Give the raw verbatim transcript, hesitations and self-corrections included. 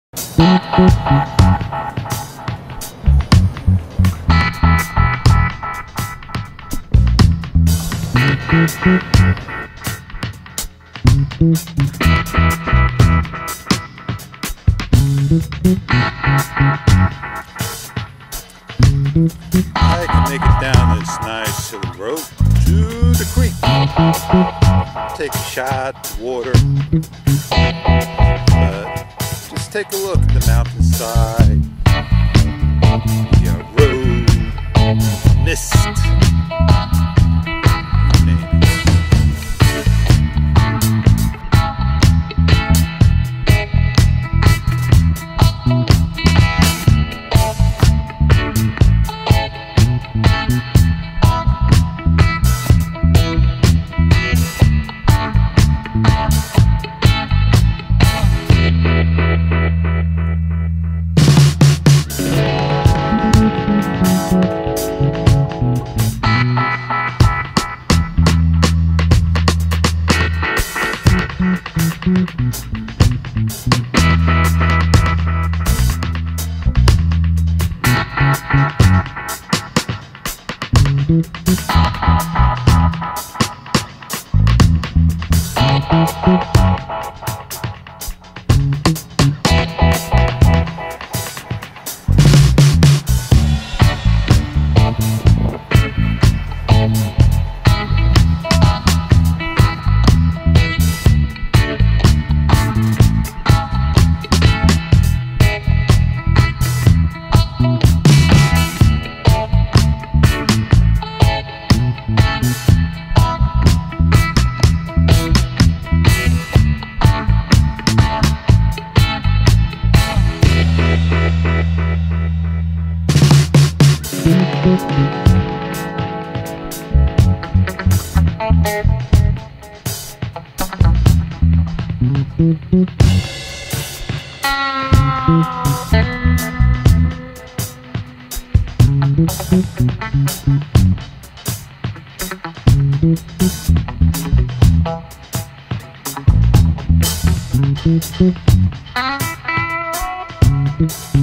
I can make it down this nice hilly road to the creek. Take a shot of water, but just take a look at the mountainside. The road, mist, you name it. Thank you.